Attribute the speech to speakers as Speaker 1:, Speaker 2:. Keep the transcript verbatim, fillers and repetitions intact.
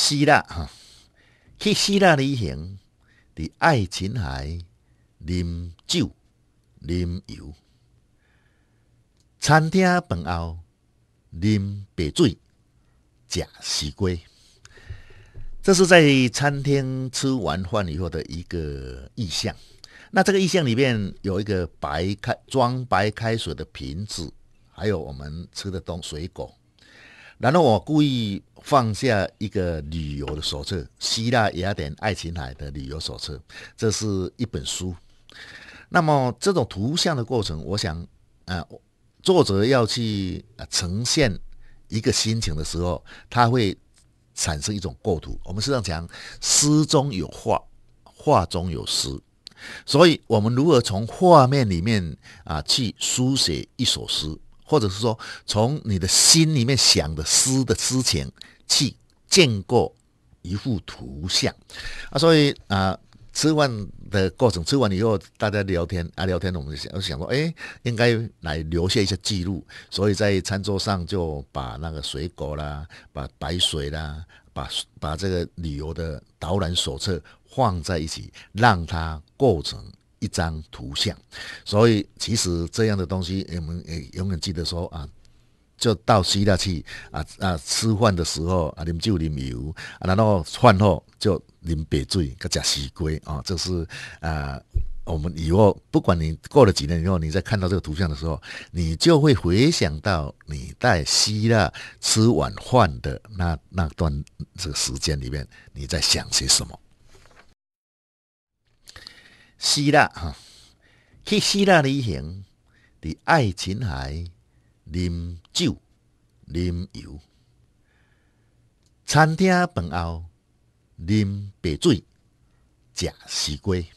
Speaker 1: 希腊哈，去希腊旅行，伫爱琴海啉酒啉油，餐厅饭后啉白水食西瓜。这是在餐厅吃完饭以后的一个意象。那这个意象里面有一个白开装白开水的瓶子，还有我们吃的东水果。然后我故意放下一个旅游的手册，希腊雅典爱琴海的旅游手册，这是一本书。那么这种图像的过程，我想，呃，作者要去呈现一个心情的时候，他会产生一种构图。我们实际上讲，诗中有画，画中有诗，所以我们如何从画面里面啊去书写一首诗，或者是说从你的心里面想的诗的诗情去建构一幅图像啊，所以啊。吃饭的过程，吃完以后大家聊天啊，聊天我们就想就想说，哎，应该来留下一些记录，所以在餐桌上就把那个水果啦，把白水啦，把把这个旅游的导览手册放在一起，让它构成一张图像。所以其实这样的东西，我们也永远记得说啊。就到希腊去啊啊！吃饭的时候啊，啉酒啉油啊，然后饭后就啉白水，跟吃西瓜啊，这是啊，我们以后不管你过了几年以后，你再看到这个图像的时候，你就会回想到你在希腊吃晚饭的那那段这个时间里面，你在想些什么？希腊哈，去希腊旅行，伫爱琴海。啉酒啉油，餐厅饭后啉白水食西瓜。